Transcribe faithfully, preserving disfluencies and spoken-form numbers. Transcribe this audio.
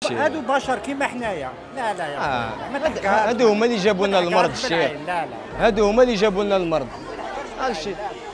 هادشي. هادو بشر كيما حنايا. لا لا يا آه. ما تحكيهاش. هادو هما اللي جابوا لنا المرض الشيخ. لا لا هادو هما اللي جابوا لنا المرض. هادشي